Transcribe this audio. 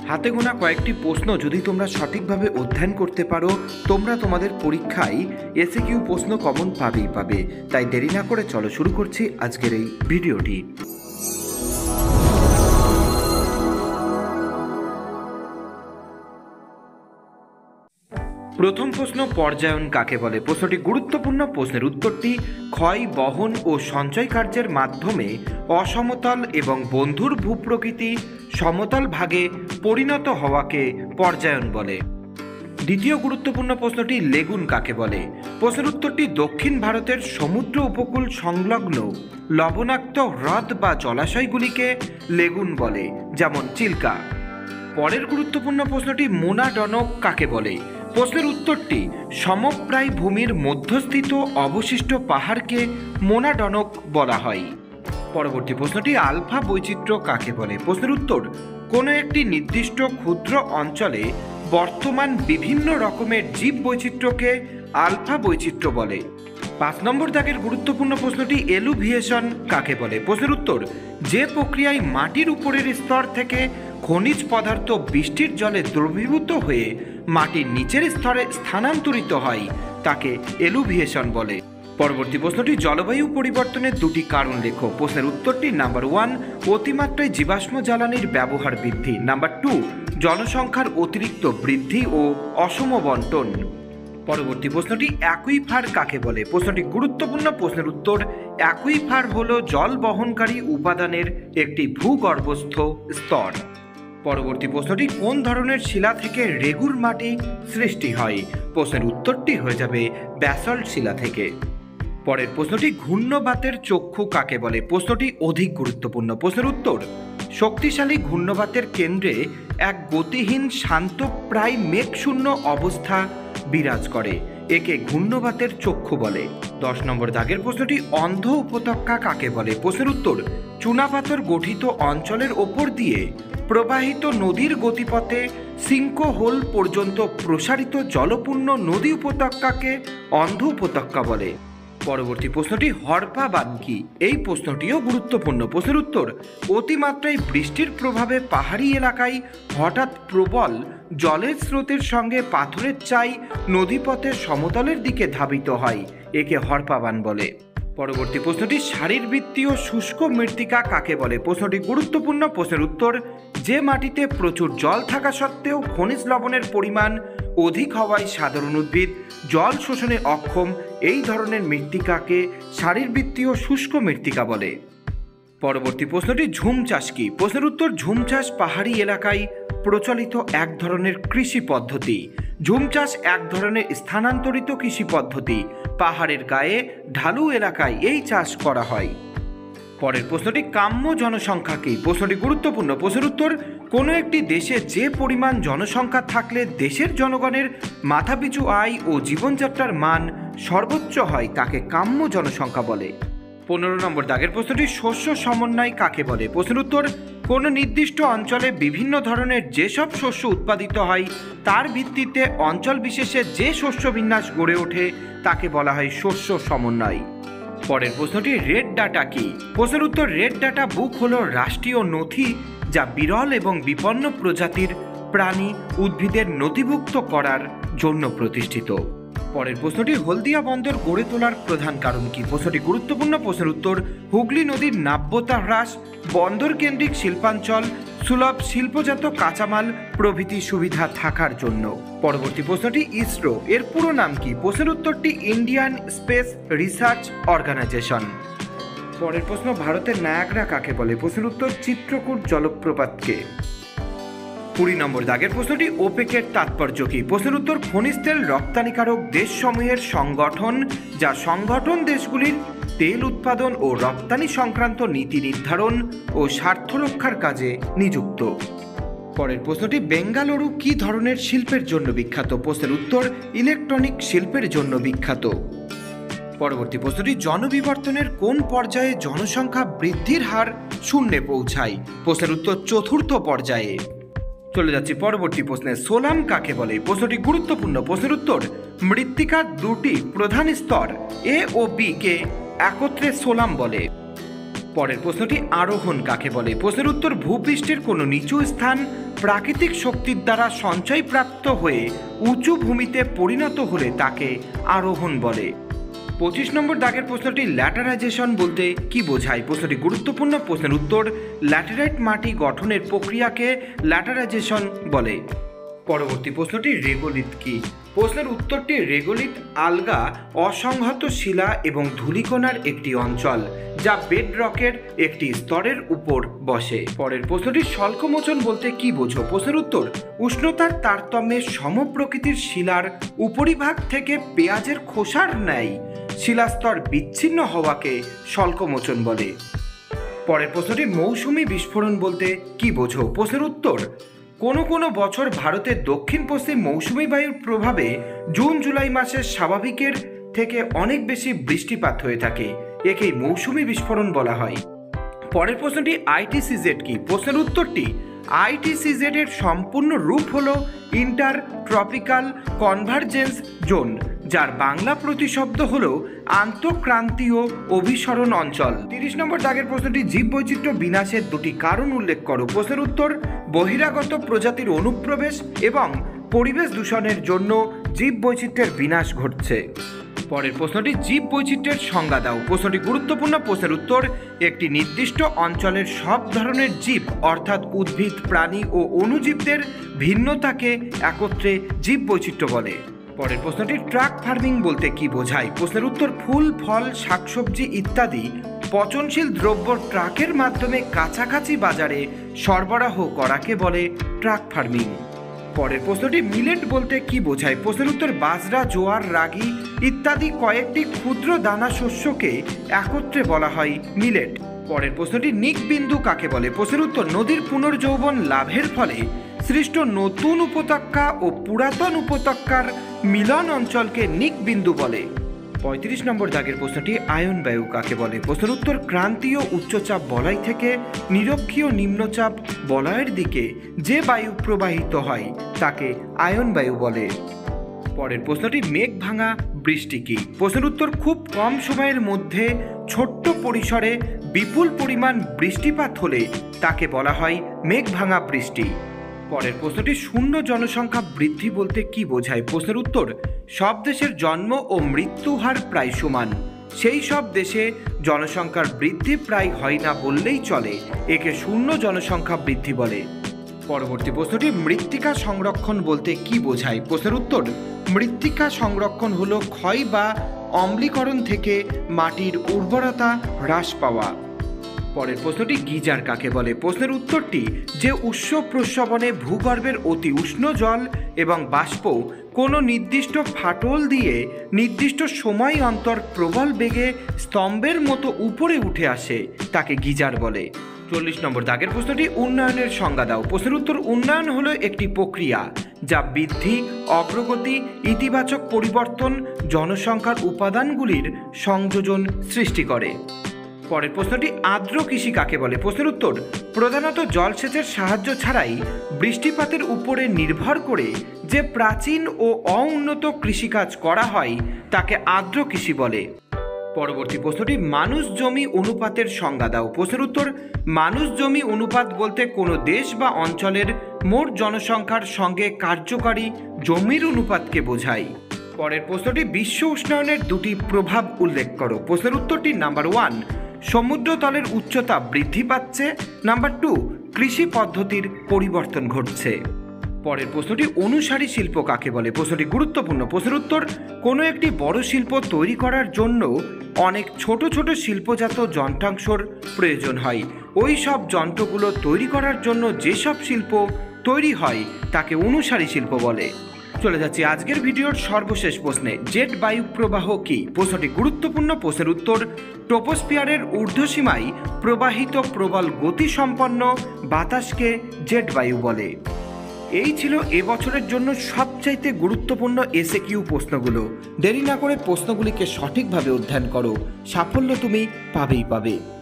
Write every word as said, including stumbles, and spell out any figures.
হাতে গোনা কয়েকটি প্রশ্ন যদি তোমরা সঠিকভাবে অধ্যয়ন করতে পারো, তোমরা তোমাদের পরীক্ষায় এসিকিউ প্রশ্ন কমন পাবেই পাবে। তাই দেরি না করে চলো শুরু করছি আজকের এই ভিডিওটি। প্রথম প্রশ্ন, পর্যায়ন কাকে বলে? প্রশ্নটি গুরুত্বপূর্ণ। প্রশ্নের উত্তরটি ক্ষয়, বহন ও সঞ্চয় কার্যের মাধ্যমে অসমতল এবং বন্ধুর ভূপ্রকৃতি সমতল ভাগে পরিণত হওয়াকে পর্যায়ন বলে। দ্বিতীয় গুরুত্বপূর্ণ প্রশ্নটি, লেগুন কাকে বলে? প্রশ্নের উত্তরটি দক্ষিণ ভারতের সমুদ্র উপকূল সংলগ্ন লবণাক্ত হ্রদ বা জলাশয়গুলিকে লেগুন বলে, যেমন চিল্কা। পরের গুরুত্বপূর্ণ প্রশ্নটি, মোনাডনক কাকে বলে? প্রশ্নের উত্তরটি সমপ্রায় ভূমির মধ্যস্থিত অবশিষ্ট পাহাড়কে মোনাডনক বলা হয়। পরবর্তী প্রশ্নটি, আলফা বৈচিত্র্য কাকে বলে? প্রশ্নের উত্তর কোনো একটি নির্দিষ্ট ক্ষুদ্র অঞ্চলে বর্তমান বিভিন্ন রকমের জীব বৈচিত্র্যকে আলফা বৈচিত্র্য বলে। পাঁচ নম্বর দাগের গুরুত্বপূর্ণ প্রশ্নটি, এলুভিয়েশন কাকে বলে? প্রশ্নের উত্তর যে প্রক্রিয়ায় মাটির উপরের স্তর থেকে খনিজ পদার্থ বৃষ্টির জলে দ্রবীভূত হয়ে মাটির নিচের স্তরে স্থানান্তরিত হয় তাকে এলুভিয়েশন বলে। পরবর্তী প্রশ্নটি, জলবায়ু পরিবর্তনের দুটি কারণ লেখো। প্রশ্নের উত্তরটি নাম্বার ওয়ান, অতিমাত্রায় জীবাশ্ম জ্বালানির ব্যবহার বৃদ্ধি। নাম্বার টু, জনসংখ্যার অতিরিক্ত বৃদ্ধি ও অসম বন্টন। পরবর্তী প্রশ্নটি, অ্যাকুইফার কাকে বলে? প্রশ্নটি গুরুত্বপূর্ণ। প্রশ্নের উত্তর অ্যাকুইফার হলো জল বহনকারী উপাদানের একটি ভূগর্ভস্থ স্তর। পরবর্তী প্রশ্নটি, কোন ধরনের শিলা থেকে রেগুর মাটি সৃষ্টি হয়? প্রশ্নের উত্তরটি হয়ে যাবে ব্যাসল্ট শিলা থেকে। পরের প্রশ্নটি, ঘূর্ণবাতের চক্ষু কাকে বলে? প্রশ্নটি অধিক গুরুত্বপূর্ণ। প্রশ্নের উত্তর শক্তিশালী ঘূর্ণবাতের কেন্দ্রে এক গতিহীন শান্ত প্রায় মেঘশূন্য অবস্থা বিরাজ করে, একে ঘূর্ণবাতের চক্ষু বলে। দশ নম্বর দাগের প্রশ্নটি, অন্ধ উপত্যকা কাকে বলে? প্রশ্নের উত্তর চুনাপাথর গঠিত অঞ্চলের ওপর দিয়ে প্রবাহিত নদীর গতিপথে সিঙ্কহোল পর্যন্ত প্রসারিত জলপূর্ণ নদী উপত্যকাকে অন্ধ উপত্যকা বলে। পরবর্তী প্রশ্নটি, হরপা বান কি? এই প্রশ্নটিও গুরুত্বপূর্ণ। প্রশ্নের উত্তর অতিমাত্রায় বৃষ্টির প্রভাবে পাহাড়ি এলাকায় হঠাৎ প্রবল জলের স্রোতের সঙ্গে পাথরের চাই নদীপথের সমতলের দিকে ধাবিত হয়, একে হরপা বান বলে। পরবর্তী প্রশ্নটি, শারীরবৃত্তীয় শুষ্ক মৃত্তিকা কাকে বলে? প্রশ্নটি গুরুত্বপূর্ণ। প্রশ্নের উত্তর যে মাটিতে প্রচুর জল থাকা সত্ত্বেও খনিজ লবণের পরিমাণ অধিক হওয়ায় সাধারণ উদ্ভিদ জল শোষণে অক্ষম, এই ধরনের মৃত্তিকাকে শারীরবৃত্তীয় শুষ্ক মৃত্তিকা বলে। পরবর্তী প্রশ্নটি, ঝুম চাষ কি? প্রশ্নের উত্তর ঝুম চাষ পাহাড়ি এলাকায় প্রচলিত এক ধরনের কৃষি পদ্ধতি। ঝুম চাষ এক ধরনের স্থানান্তরিত কৃষি পদ্ধতি, পাহাড়ের গায়ে ঢালু এলাকায় এই চাষ করা হয়। পরের প্রশ্নটি, কাম্য জনসংখ্যা কি? প্রশ্নটি গুরুত্বপূর্ণ। প্রশ্নের উত্তর কোনো একটি দেশে যে পরিমাণ জনসংখ্যা থাকলে দেশের জনগণের মাথাপিছু আয় ও জীবনযাত্রার মান সর্বোচ্চ হয় তাকে কাম্য জনসংখ্যা বলে। পনেরো নম্বর দাগের প্রশ্নটি, শস্য সমন্বয় কাকে বলে? প্রশ্নের উত্তর কোনো নির্দিষ্ট অঞ্চলে বিভিন্ন ধরনের যেসব শস্য উৎপাদিত হয় তার ভিত্তিতে অঞ্চল বিশেষে যে শস্য বিন্যাস গড়ে ওঠে তাকে বলা হয় শস্য সমন্বয়। পরের প্রশ্নটি, রেড ডাটা কি? প্রশ্নের উত্তর রেড ডাটা বুক হলো রাষ্ট্রীয় নথি যা বিরল এবং বিপন্ন প্রজাতির প্রাণী উদ্ভিদের নথিভুক্ত করার জন্য প্রতিষ্ঠিত। পরের প্রশ্নটি, হলদিয়া বন্দর গড়ে তোলার প্রধান কারণ কি? প্রশ্নটি গুরুত্বপূর্ণ। প্রশ্নের উত্তর হুগলি নদীর নাব্যতা হ্রাস, বন্দর কেন্দ্রিক শিল্পাঞ্চল, সুলভ শিল্পজাত কাঁচামাল প্রভৃতি সুবিধা থাকার জন্য। পরবর্তী প্রশ্নটি, ইসরো এর পুরো নাম কি? প্রশ্নের উত্তরটি ইন্ডিয়ান স্পেস রিসার্চ অর্গানাইজেশন। পরের প্রশ্ন, ভারতের নায়াগ্রা কাকে বলে? প্রশ্নের উত্তর চিত্রকূট জলপ্রপাতকে। কুড়ি নম্বর দাগের প্রশ্নটি, ওপেকের তাৎপর্য কি? প্রশ্নের উত্তর খনিজ তেল রপ্তানিকারক দেশসমূহের সংগঠন যা সংগঠন দেশগুলির তেল উৎপাদন ও রপ্তানি সংক্রান্ত নীতি নির্ধারণ ও স্বার্থ রক্ষার কাজে নিযুক্ত। পরের প্রশ্নটি, বেঙ্গালুরু কি ধরনের শিল্পের জন্য বিখ্যাত? প্রশ্নের উত্তর ইলেকট্রনিক শিল্পের জন্য বিখ্যাত। পরবর্তী প্রশ্নটি, জনবিবর্তনের কোন পর্যায়ে জনসংখ্যা বৃদ্ধির হার শূন্যে পৌঁছায়? প্রশ্নের উত্তর চতুর্থ পর্যায়ে। চলে যাচ্ছি পরবর্তী প্রশ্নে, সোলাম কাকে বলে? প্রশ্নটি গুরুত্বপূর্ণ। প্রশ্নের উত্তর মৃত্তিকার দুটি প্রধান স্তর এ ও বি কে একত্রে সোলাম বলে। পরের প্রশ্নটি, আরোহণ কাকে বলে? প্রশ্নের উত্তর ভূপৃষ্ঠের কোনো নিচু স্থান প্রাকৃতিক শক্তির দ্বারা সঞ্চয়প্রাপ্ত হয়ে উঁচু ভূমিতে পরিণত হলে তাকে আরোহণ বলে। পঁচিশ নম্বর দাগের প্রশ্নটি ল্যাটারাইজেশন বলতে কি বোঝায়? প্রশ্নটি গুরুত্বপূর্ণ। প্রশ্নের উত্তর, ল্যাটেরাইট মাটি গঠনের প্রক্রিয়াকে ল্যাটারাইজেশন বলে। পরবর্তী প্রশ্নটি রেগোলিথ কি? প্রশ্নের উত্তরটি রেগোলিথ আলগা অসংহত শিলা এবং ধূলিকণার একটি অঞ্চল যা বেড রকের একটি স্তরের উপর বসে। পরের প্রশ্নটি স্বল্পমোচন বলতে কি বোঝো? প্রশ্নের উত্তর, উষ্ণতার তারতম্যে সমপ্রকৃতির শিলার উপরিভাগ থেকে পেঁয়াজের খোসার ন্যায় শিলাস্তর বিচ্ছিন্ন হওয়াকে স্বল্পমোচন বলে। পরের প্রশ্নটি মৌসুমী বিস্ফোরণ বলতে কি বোঝো? প্রশ্নের উত্তর, কোনো কোনো বছর ভারতের দক্ষিণ পশ্চিম মৌসুমী বায়ুর প্রভাবে জুন জুলাই মাসে স্বাভাবিকের থেকে অনেক বেশি বৃষ্টিপাত হয়ে থাকে, একেই মৌসুমী বিস্ফোরণ বলা হয়। পরের প্রশ্নটি আইটিসিজেড কি? প্রশ্নের উত্তরটি, আইটিসিজেড এর সম্পূর্ণ রূপ হল ইন্টার ট্রপিক্যাল কনভারজেন্স জোন, যার বাংলা প্রতিশব্দ হল আন্তঃক্রান্তীয় অভিসরণ অঞ্চল। তিরিশ নম্বর দাগের প্রশ্নটি জীববৈচিত্র্য বিনাশের দুটি কারণ উল্লেখ করো। প্রশ্নের উত্তর, বহিরাগত প্রজাতির অনুপ্রবেশ এবং পরিবেশ দূষণের জন্য জীববৈচিত্র্যের বিনাশ ঘটছে। পরের প্রশ্নটি জীববৈচিত্র্যের সংজ্ঞা দাও। প্রশ্নটি গুরুত্বপূর্ণ। প্রশ্নের উত্তর, একটি নির্দিষ্ট অঞ্চলের সব ধরনের জীব অর্থাৎ উদ্ভিদ, প্রাণী ও অণুজীবদের ভিন্নতাকে একত্রে জীববৈচিত্র্য বলে। পরের প্রশ্নটি ট্রাক ফার্মিং বলতে কি বোঝায়? প্রশ্নের উত্তর, ফুল, ফল, শাকসবজি ইত্যাদি পচনশীল দ্রব্য ট্রাকের মাধ্যমে কাছাকাছি বাজারে সরবরাহ করাকে বলে ট্রাক ফার্মিং। পরের প্রশ্নটি মিলেট বলতে কি বোঝায়? প্রশ্নের উত্তর, বাজরা, জোয়ার, রাগি ইত্যাদি কয়েকটি ক্ষুদ্র দানা শস্যকে একত্রে বলা হয় মিলেট। পরের প্রশ্নটি নিক বিন্দু কাকে বলে? প্রশ্নের উত্তর, নদীর পুনর্যৌবন লাভের ফলে সৃষ্ট নতুন উপত্যকা ও পুরাতন উপত্যকার মিলন অঞ্চলকে নিক বিন্দু বলে। পঁয়ত্রিশ নম্বর দাগের প্রশ্নটি আয়ন বায়ু কাকে বলে? প্রশ্নের উত্তর, ক্রান্তীয় উচ্চচাপ বলয় থেকে নিরক্ষীয় নিম্নচাপ বলয়ের দিকে যে বায়ু প্রবাহিত হয় তাকে আয়ন বায়ু বলে। পরের প্রশ্নটি মেঘ ভাঙা বৃষ্টি কি? প্রশ্নের উত্তর, খুব কম সময়ের মধ্যে ছোট্ট পরিসরে বিপুল পরিমাণ বৃষ্টিপাত হলে তাকে বলা হয় মেঘ ভাঙা বৃষ্টি। পরের প্রশ্নটি শূন্য জনসংখ্যা বৃদ্ধি বলতে কি বোঝায়? প্রশ্নের উত্তর, সব দেশের জন্ম ও মৃত্যু হার প্রায় সমান, সেই সব দেশে জনসংখ্যার বৃদ্ধি প্রায় হয় না বললেই চলে, একে শূন্য জনসংখ্যা বৃদ্ধি বলে। পরবর্তী প্রশ্নটি মৃত্তিকা সংরক্ষণ বলতে কি বোঝায়? প্রশ্নের উত্তর, মৃত্তিকা সংরক্ষণ হলো ক্ষয় বা অম্লীকরণ থেকে মাটির উর্বরতা হ্রাস পাওয়া। পরের প্রশ্নটি গিজার কাকে বলে? প্রশ্নের উত্তরটি, যে উৎস প্রস্রবণে ভূগর্ভের অতি উষ্ণ জল এবং বাষ্প কোনো নির্দিষ্ট ফাটল দিয়ে নির্দিষ্ট সময় অন্তর প্রবল বেগে স্তম্ভের মতো উপরে উঠে আসে তাকে গিজার বলে। চল্লিশ নম্বর দাগের প্রশ্নটি উন্নয়নের সংজ্ঞা দাও। প্রশ্নের উত্তর, উন্নয়ন হলো একটি প্রক্রিয়া যা বৃদ্ধি, অগ্রগতি, ইতিবাচক পরিবর্তন, জনসংখ্যার উপাদানগুলির সংযোজন সৃষ্টি করে। পরের প্রশ্নটি আর্দ্র কৃষি কাকে বলে? প্রশ্নের উত্তর, প্রধানত জলসেচের সাহায্য ছাড়াই বৃষ্টিপাতের উপরে নির্ভর করে যে প্রাচীন ও অউন্নত কৃষিকাজ করা হয় তাকে আর্দ্র কৃষি বলে। পরবর্তী প্রশ্নটি মানুষ জমি অনুপাতের সংজ্ঞা দাও। প্রশ্নের উত্তর, মানুষ জমি অনুপাত বলতে কোনো দেশ বা অঞ্চলের মোট জনসংখ্যার সঙ্গে কার্যকারী জমির অনুপাতকে বোঝায়। পরের প্রশ্নটি বিশ্ব উষ্ণায়নের দুটি প্রভাব উল্লেখ করো। প্রশ্নের উত্তরটি, নাম্বার ওয়ান, সমুদ্রতলের উচ্চতা বৃদ্ধি পাচ্ছে, নাম্বার টু, কৃষি পদ্ধতির পরিবর্তন ঘটছে। পরের প্রশ্নটি অনুসারী শিল্প কাকে বলে? প্রশ্নটি গুরুত্বপূর্ণ। প্রশ্নের উত্তর, কোনো একটি বড় শিল্প তৈরি করার জন্য অনেক ছোট ছোট শিল্পজাত যন্ত্রাংশের প্রয়োজন হয়। ওই সব যন্ত্রগুলো তৈরি করার জন্য যেসব শিল্প তৈরি হয় তাকে অনুসারী শিল্প বলে। চলে যাচ্ছি আজকের ভিডিওর সর্বশেষ প্রশ্নে, জেট বায়ু প্রবাহ কি? প্রশ্নটি গুরুত্বপূর্ণ। প্রশ্নের উত্তর, ট্রপোস্ফিয়ারের ঊর্ধ্বসীমায় প্রবাহিত প্রবল গতিসম্পন্ন বাতাসকে জেট বায়ু বলে। এই ছিল এবছরের জন্য সবচাইতে গুরুত্বপূর্ণ এসএ কিউ প্রশ্নগুলো। দেরি না করে প্রশ্নগুলিকে সঠিকভাবে অধ্যয়ন করো, সাফল্য তুমি পাবেই পাবে।